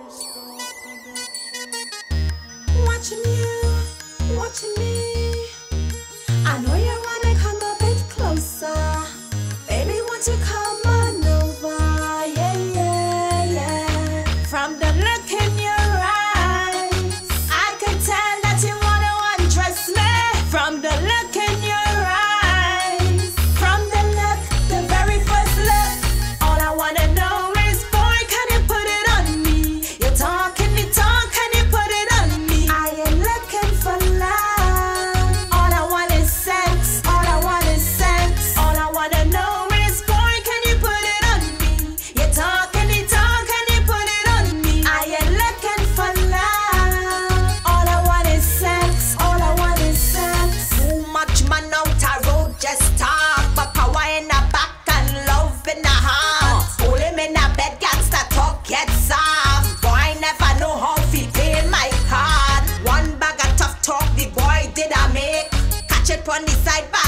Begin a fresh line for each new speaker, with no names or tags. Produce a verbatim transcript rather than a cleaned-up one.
Watching you, watching me. I know you wanna come a bit closer. Baby, won't you come on over? Yeah, yeah, yeah. From the look in your eyes, I can tell that you wanna undress me. From the look in your eyes, from the look, the very first look, all I wanna know is, boy, can you put it on me? You talk and you talk, can you put it on me? I ain't looking for love. All I want is sex. All I want is sex. All I wanna know is, boy, can you put it on me? You talk and you talk, can you put it on me? I ain't looking for love. All I want is sex. All I want is sex.
Too much man out a road just talk, but power in the back and love in the heart. Hold him in a bed, gangsta talk get soft. Boy never know how fi pay my card. One bag of tough talk the boy did I make. Catch it on the side.